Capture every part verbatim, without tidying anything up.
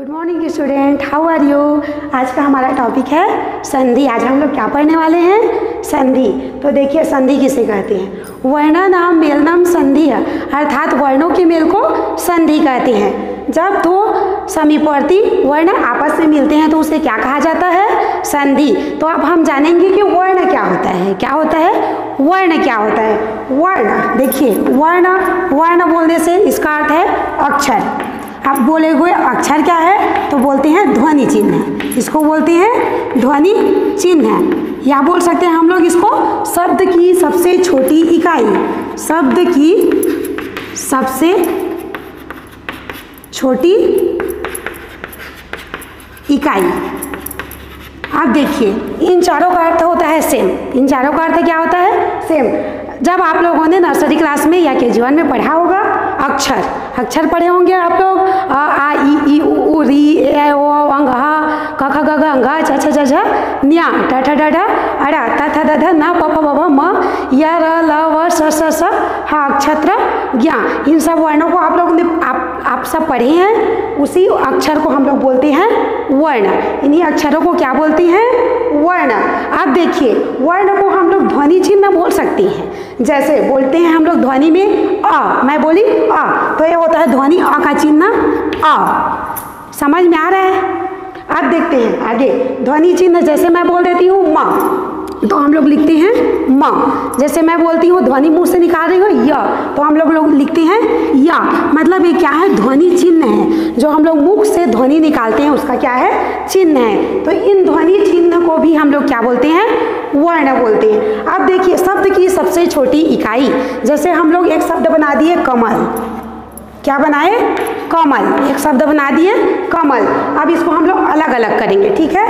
Good morning student, how are you. आज का हमारा टॉपिक है संधि। आज हम लोग क्या पढ़ने वाले हैं? संधि। तो देखिए संधि किसे कहते हैं? वर्णानाम मेलनम संधि है, अर्थात वर्णों के मेल को संधि कहते हैं। जब दो समीपवर्ती वर्ण आपस में मिलते हैं तो उसे क्या कहा जाता है? संधि। तो अब हम जानेंगे कि वर्ण क्या होता है। क्या होता है? वर्ण क्या होता है? वर्ण, देखिए वर्ण, वर्ण बोलने से इसका अर्थ है अक्षर। आप बोले हुए अक्षर क्या है? तो बोलते हैं ध्वनि चिन्ह। इसको बोलते हैं ध्वनि चिन्ह। या बोल सकते हैं हम लोग इसको शब्द की सबसे छोटी इकाई। शब्द की सबसे छोटी इकाई। आप देखिए इन चारों का अर्थ होता है सेम। इन चारों का अर्थ क्या होता है? सेम। जब आप लोगों ने नर्सरी क्लास में या के जी वन में पढ़ा होगा अक्षर, अक्षर पढ़े होंगे आप लोग, अ आ ई ई उ ऊ री ए ओ अंग हा क ख ग घ अंग छ छ छ छ न्या ट ठ ड ढ अड़ा त थ द ध न प फ ब भ म य र ल व स स स ह अक्षत्र ज्ञा। इन सब वर्णों को आप लोगों ने आप आप सब पढ़े हैं। उसी अक्षर को हम लोग बोलते हैं वर्ण। इन्हीं अक्षरों को क्या बोलते हैं? वर्ण। अब देखिए वर्ण को हम लोग ध्वनि चिन्ह बोल सकते हैं। जैसे बोलते हैं हम लोग ध्वनि में अ, मैं बोली अ, तो ये होता है ध्वनि अ का चिन्ह अ। समझ में आ रहा है? अब देखते हैं आगे ध्वनि चिन्ह। जैसे मैं बोल देती हूँ म, तो हम लोग लिखते हैं म। जैसे मैं बोलती हूँ ध्वनि मुंह से निकाल रही हो य, तो हम लोग लोग लिखते हैं या। मतलब ये क्या है? ध्वनि चिन्ह है। जो हम लोग मुख से ध्वनि निकालते हैं उसका क्या है? चिन्ह है। तो इन ध्वनि चिन्ह को भी हम लोग क्या बोलते हैं? वर्ण बोलते हैं। अब देखिए शब्द की सबसे छोटी इकाई। जैसे हम लोग एक शब्द बना दिए कमल। क्या बनाए? कमल। एक शब्द बना दिए कमल। अब इसको हम लोग अलग अलग करेंगे, ठीक है?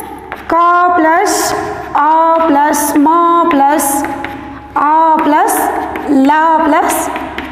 क प्लस अ प्लस म प्लस अ प्लस ल प्लस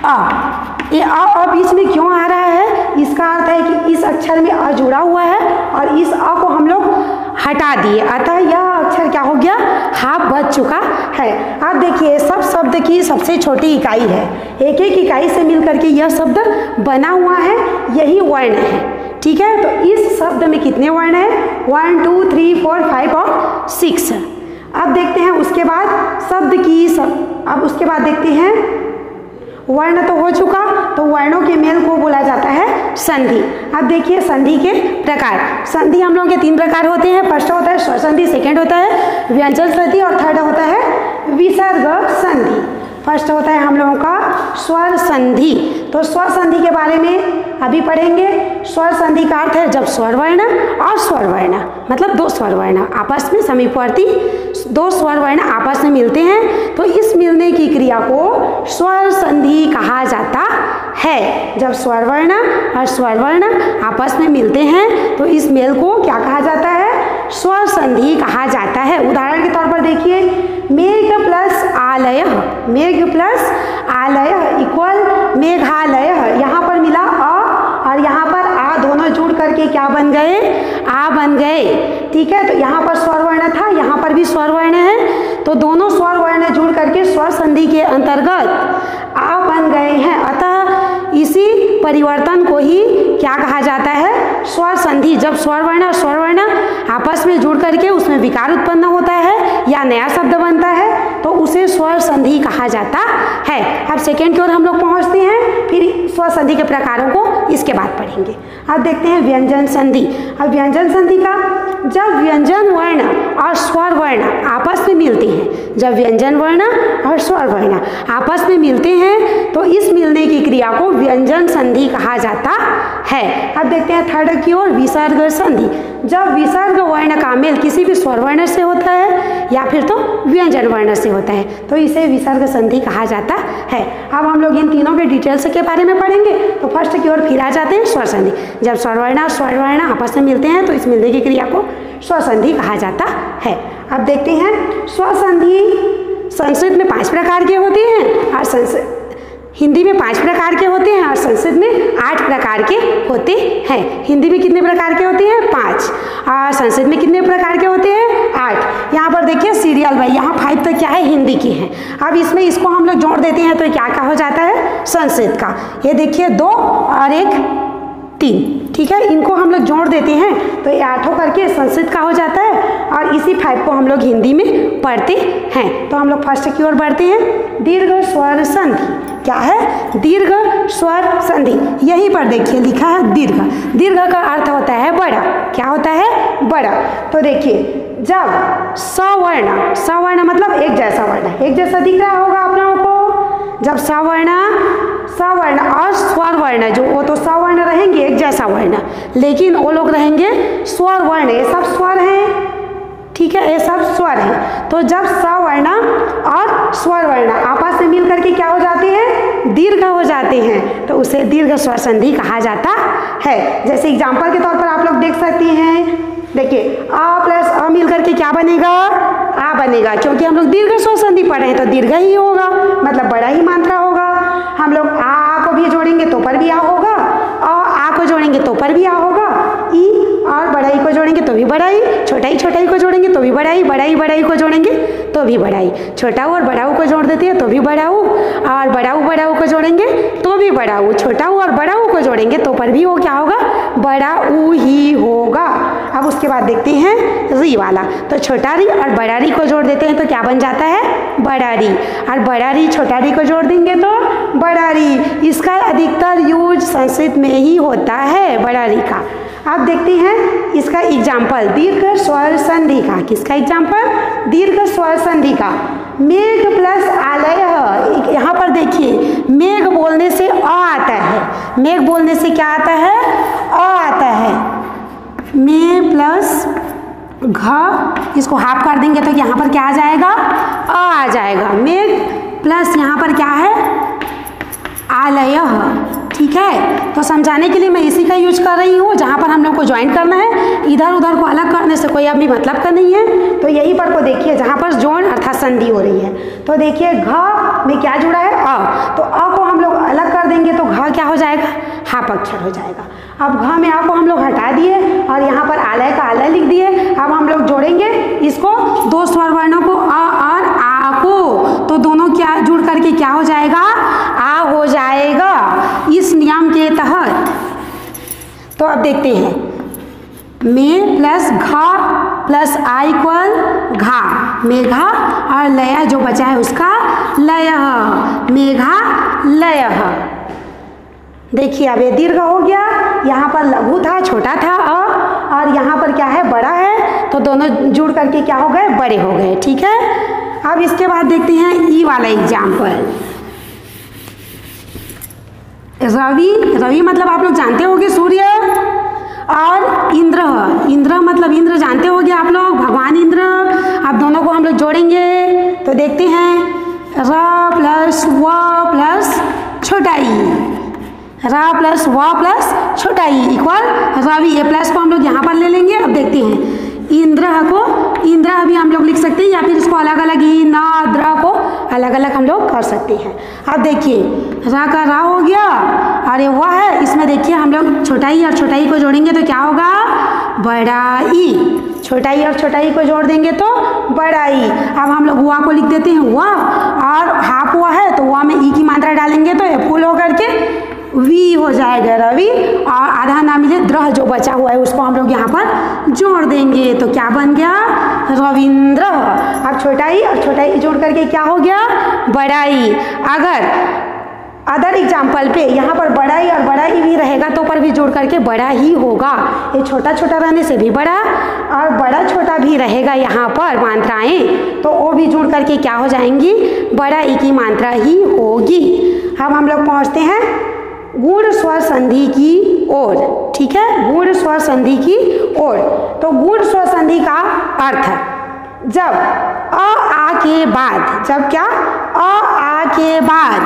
अ। ये अ अ बीच में क्यों आ रहा है? इसका अर्थ है कि इस अक्षर में अ जुड़ा हुआ है और इस अ को हम लोग हटा दिए, अतः यह अक्षर क्या हो गया? हाफ बच चुका है। अब देखिए सब शब्द की सबसे छोटी इकाई है। एक एक इकाई से मिलकर के यह शब्द बना हुआ है, यही वर्ण है, ठीक है? तो इस शब्द में कितने वर्ण हैं? One two three four five और सिक्स। अब देखते हैं उसके बाद शब्द की सब। अब उसके बाद देखते हैं वर्ण तो हो चुका, तो वर्णों के मेल को बोला जाता है संधि। अब देखिए संधि के प्रकार। संधि हम लोगों के तीन प्रकार होते हैं। फर्स्ट होता है स्वर संधि, सेकेंड होता है व्यंजन संधि और थर्ड होता है विसर्ग संधि। फर्स्ट होता है हम लोगों का स्वर संधि। तो स्वर संधि के बारे में अभी पढ़ेंगे। स्वर संधि का अर्थ है जब स्वर वर्ण और स्वर वर्ण, मतलब दो स्वर वर्ण आपस में समीपवर्ती दो स्वर वर्ण आपस में मिलते हैं, तो इस मिलने की क्रिया को स्वर संधि कहा जाता है। जब स्वर वर्ण और स्वर वर्ण आपस में मिलते हैं तो इस मेल को क्या कहा जाता है? स्वर संधि कहा जाता है। उदाहरण के तौर पर देखिए मेघ प्लस आलय, मेघ प्लस आलय इक्वल मेघालय। यहाँ पर मिला अ और यहाँ पर आ, दोनों जुड़ करके क्या बन गए? आ बन गए, ठीक है? तो यहाँ पर स्वर वर्ण था, यहाँ पर भी स्वर वर्ण है, तो दोनों स्वर वर्ण जुड़ करके स्वर संधि के अंतर्गत आ बन गए हैं। अतः इसी परिवर्तन को ही क्या कहा जाता है? स्वर संधि। जब स्वर वर्ण और स्वर वर्ण आपस में जुड़ करके उसमें विकार उत्पन्न होता है या नया शब्द बनता है तो उसे स्वर संधि कहा जाता है। अब सेकेंड की ओर हम लोग पहुंचते हैं, फिर स्वर संधि के प्रकारों को इसके बाद पढ़ेंगे। अब देखते हैं व्यंजन संधि। अब व्यंजन संधि का, जब व्यंजन वर्ण और स्वर वर्ण आपस में मिलते हैं, जब व्यंजन वर्ण और स्वर वर्ण आपस में मिलते हैं तो इस मिलने की क्रिया को व्यंजन संधि कहा जाता है। अब देखते हैं थर्ड की ओर विसर्ग संधि। जब विसर्ग वर्ण का मेल किसी भी स्वर वर्ण से होता है या फिर तो व्यंजन वर्ण से होता है तो इसे विसर्ग संधि कहा जाता है। अब हम लोग इन तीनों के डिटेल्स के बारे में पढ़ेंगे। तो फर्स्ट की ओर फिर आ जाते हैं स्वर संधि। जब स्वर वर्ण और स्वर वर्ण आपस में मिलते हैं तो इस मिलने की क्रिया को स्वर संधि कहा जाता है। अब देखते हैं स्वर संधि संस्कृत में पांच प्रकार के होते हैं और संस्कृत हिंदी में पांच प्रकार के होते हैं और संस्कृत में आठ प्रकार के होते हैं। हिंदी में कितने प्रकार के होते हैं? पाँच। और संस्कृत में कितने प्रकार के होते हैं? आठ। यहाँ पर देखिए सीरियल बाई, यहाँ फाइव तक क्या है? हिंदी की है। अब इसमें इसको हम लोग जोड़ देते हैं तो क्या क्या हो जाता है? संस्कृत का। ये देखिए दो और एक तीन, ठीक है, इनको हम लोग जोड़ देते हैं तो ये आठों करके संस्कृत का हो जाता है और इसी फाइव को हम लोग हिंदी में पढ़ते हैं। तो हम लोग फर्स्ट की ओर बढ़ते हैं। दीर्घ स्वर संधि क्या है? दीर्घ स्वर संधि। यहीं पर देखिए लिखा है दीर्घ। दीर्घ का अर्थ होता है बड़ा। क्या होता है? बड़ा। तो देखिए जब सवर्ण, सवर्ण मतलब एक जैसा वर्ण, एक जैसा दिख रहा होगा आप लोगों को। जब सवर्ण, सवर्ण और स्वर वर्ण, जो वो तो सवर्ण रहेंगे एक जैसा वर्ण, लेकिन वो लोग रहेंगे स्वर वर्ण। ये सब स्वर हैं, ठीक है, ये सब स्वर हैं। तो जब सवर्ण और स्वर वर्ण आपस में मिल करके क्या हो जाते हैं? दीर्घ हो जाते हैं, तो उसे दीर्घ स्वर संधि कहा जाता है। जैसे एग्जाम्पल के तौर पर आप लोग देख सकते हैं, देखिए आ प्लस अ मिल करके क्या बनेगा? आ बनेगा, क्योंकि हम लोग दीर्घ स्वर संधि पढ़ रहे हैं तो दीर्घ ही होगा, मतलब बड़ा ही मात्रा होगा। हम लोग आ, आ को भी जोड़ेंगे तो पर भी आ होगा, और आ को जोड़ेंगे तो पर भी आ होगा, ई और बड़ा ई को जोड़ेंगे तो भी बड़ा ई, छोटा ई छोटा ई को जोड़ेंगे तो भी बड़ा ई, बड़ा ई बड़ा ई को जोड़ेंगे तो भी बड़ा ई, छोटा ऊ और बड़ा ऊ को जोड़ देते हैं तो भी बड़ा ऊ, और बड़ा ऊ बड़ा ऊ को जोड़ेंगे तो भी बड़ा ऊ, छोटा ऊ और बड़ा ऊ को जोड़ेंगे तो पर भी वो क्या होगा? बड़ा ऊ ही होगा। अब उसके बाद देखते हैं री वाला। तो छोटा री और बड़ा री को जोड़ देते हैं तो क्या बन जाता है? बड़ा री। और बड़ा री छोटा री को जोड़ देंगे तो बड़ा री। इसका अधिकतर यूज संस्कृत में ही होता है, बड़ा री का। आप देखते हैं इसका एग्जाम्पल दीर्घ स्वर संधि का। किसका एग्जाम्पल? दीर्घ स्वर संधि का। मेघ प्लस आलय। यहाँ पर देखिए मेघ बोलने से अ आता है। मेघ बोलने से क्या आता है? अ आता है। मे प्लस घ, इसको हाफ कर देंगे तो यहाँ पर क्या आ जाएगा? अ आ जाएगा। मेघ प्लस यहाँ पर क्या है? आलय। ठीक है, तो समझाने के लिए मैं इसी का यूज कर रही हूँ। जहाँ पर हम लोग को ज्वाइन करना है, इधर उधर को अलग करने से कोई अभी मतलब का नहीं है। तो यहीं पर को देखिए जहाँ पर जोड़ अर्थात संधि हो रही है। तो देखिए घ में क्या जुड़ा है? अ। तो अ को हम लोग अलग कर देंगे तो घ क्या हो जाएगा? हाफ अक्षर हो जाएगा। अब घ में आ को हम लोग हटा दिए और यहाँ पर आलय का आलय लिख दिए। अब हम लोग जोड़ेंगे इसको, दो स्वर वर्णों को अ और आ को, तो दोनों क्या जुड़ करके क्या हो जाएगा? आ हो जाएगा इस नियम के तहत। तो अब देखते हैं मे प्लस घ प्लस आ इक्वल घा, मेघा, और लय जो बचा है उसका लय, मेघा लय। देखिए अब ये दीर्घ हो गया, यहाँ पर लघु था, छोटा था अ, और यहाँ पर क्या है? बड़ा है, तो दोनों जुड़ करके क्या हो गए? बड़े हो गए। ठीक है, अब इसके बाद देखते हैं ई वाला एग्जाम्पल। रवि, रवि मतलब आप लोग जानते होंगे सूर्य, और इंद्र, इंद्र मतलब इंद्र जानते होंगे आप लोग, भगवान इंद्र। अब दोनों को हम लोग जोड़ेंगे तो देखते हैं र प्लस व प्लस छोटा ई, र प्लस व प्लस छोटा ई इक्वल रवि। ये प्लस को हम लोग यहाँ पर ले लेंगे। अब देखते हैं इंद्र को, इंद्र भी हम लोग लिख सकते हैं, या फिर इसको अलग अलग ही न द्र को अलग अलग हम लोग कर सकते हैं। अब देखिए रा का रा हो गया, और ये वह है, इसमें देखिए हम लोग छोटा ई और छोटा ई को जोड़ेंगे तो क्या होगा? बड़ा ई। छोटा ई और छोटा ई को जोड़ देंगे तो बड़ा ई। अब हम लोग हुआ को लिख देते हैं हुआ, और हाफ हुआ है तो हुआ में ई की मात्रा डालेंगे तो ये फुल होकर के वी हो जाएगा रवि, और आधा ना मिले द्रह जो बचा हुआ है उसको हम लोग यहाँ पर जोड़ देंगे तो क्या बन गया? रविंद्र। अब छोटा ई और छोटा ई जोड़ करके क्या हो गया? बड़ा ई। अगर अदर एग्जाम्पल पे यहाँ पर बड़ा ई और बड़ा ई भी रहेगा तो पर भी जोड़ करके बड़ा ही होगा। ये छोटा छोटा रहने से भी बड़ा, और बड़ा छोटा भी रहेगा यहाँ पर मात्राएं, तो वो भी जुड़ करके क्या हो जाएंगी? बड़ा ई की मात्रा ही होगी। अब हम लोग पहुँचते हैं गुण स्वर संधि की ओर। ठीक है, गुण स्वर संधि की ओर। तो गुण स्वर संधि का अर्थ, जब अ आ के बाद, जब क्या? अ आ के बाद,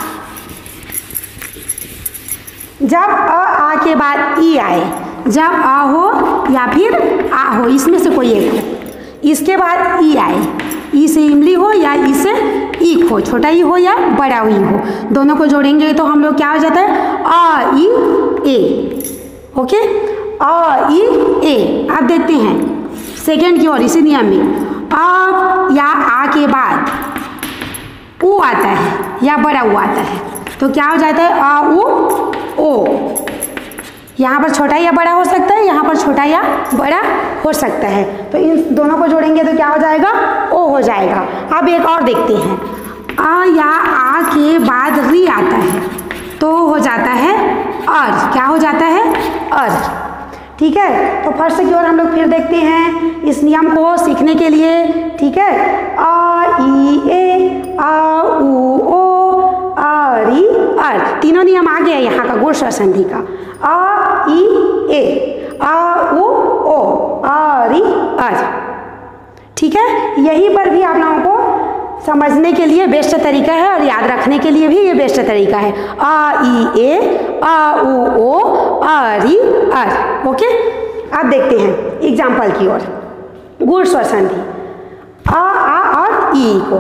जब अ आ के बाद ई आए, जब अ हो या फिर आ हो, इसमें से कोई एक हो, इसके बाद ई आए, ई से इमली हो या ई से ईक हो, छोटा ई हो या बड़ा ई हो, दोनों को जोड़ेंगे तो हम लोग क्या हो जाता है? अ ई ए। ओके, अ ई ए। अब देखते हैं सेकेंड की ओर, इसी नियम में अ या आ के बाद उ आता है या बड़ा उ आता है तो क्या हो जाता है? अ उ ओ। यहाँ पर छोटा या बड़ा हो सकता है, यहाँ पर छोटा या बड़ा हो सकता है। तो इन दोनों को जोड़ेंगे तो क्या हो जाएगा, ओ हो जाएगा। अब एक और देखते हैं, आ या आ के बाद री आता है तो हो जाता है अर। क्या हो जाता है, अर। ठीक है, तो फर्स्ट की ओर हम लोग फिर देखते हैं इस नियम को सीखने के लिए। ठीक है, आ ई ए, आ उ ओ, आ री अर, तीनों नियम आ गए यहाँ का गुण स्वर संधि का। आ ई ए, आ उ ओ, आ री अर। ठीक है, यही पर भी आप लोगों को समझने के लिए बेस्ट तरीका है और याद रखने के लिए भी ये बेस्ट तरीका है। आ ई ए, आ उ ओ, आ री अर। ओके, अब देखते हैं एग्जाम्पल की ओर। गुण स्वर संधि आ आ और ई को।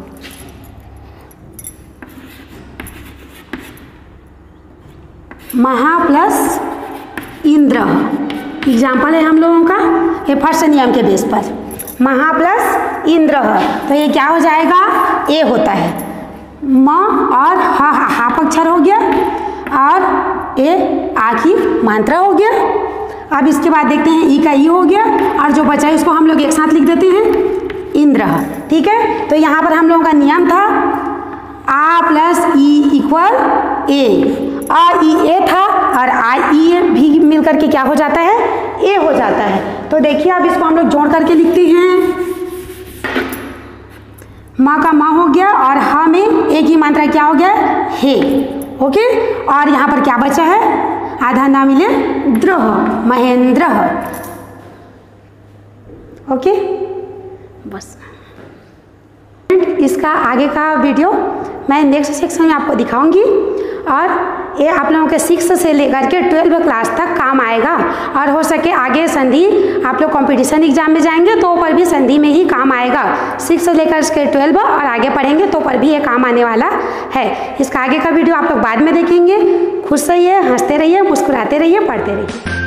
महा प्लस इंद्र एग्जाम्पल है हम लोगों का, ये फर्स्ट नियम के बेस पर। महा प्लस इंद्र, तो ये क्या हो जाएगा, ए होता है। म और हा हाप अक्षर हो गया और ए आ की मात्रा हो गया। अब इसके बाद देखते हैं ई का ई हो गया और जो बचा है उसको हम लोग एक साथ लिख देते हैं, इंद्र। ठीक है, तो यहाँ पर हम लोगों का नियम था आ प्लस ई इक्वल ए। आ ई ए था और आ ई भी मिल करके क्या हो जाता है, ए हो जाता है। तो देखिए अब इसको हम लोग जोड़ करके लिखते हैं। माँ का माँ हो गया और हा में एक ही मात्रा क्या हो गया, हे। ओके, और यहाँ पर क्या बचा है, आधा ना मिले द्रह, महेंद्र। ओके, बस इसका आगे का वीडियो मैं नेक्स्ट सेक्शन में आपको दिखाऊंगी और ये आप लोगों के सिक्स से लेकर के ट्वेल्व क्लास तक काम आएगा। और हो सके आगे संधि आप लोग कंपटीशन एग्जाम में जाएंगे तो पर भी संधि में ही काम आएगा। सिक्स से लेकर के ट्वेल्व और आगे पढ़ेंगे तो पर भी ये काम आने वाला है। इसका आगे का वीडियो आप लोग बाद में देखेंगे। खुश रहिए, हंसते रहिए, मुस्कुराते रहिए, पढ़ते रहिए।